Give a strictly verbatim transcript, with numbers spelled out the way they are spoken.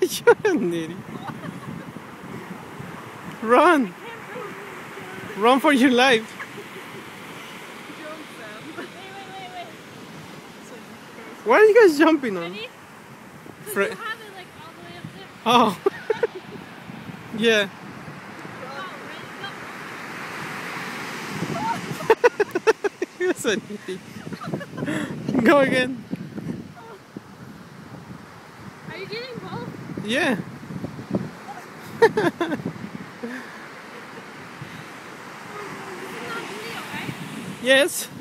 You're an idiot. Run! Run for your life! Wait, wait, wait, wait. What are you guys jumping on? Ready? Fre- You have it like all the way up there. Oh! Yeah. Oh, ready? Go. You're so idiot. Go again. Are you getting both? Yeah. This is not video, right? Yes.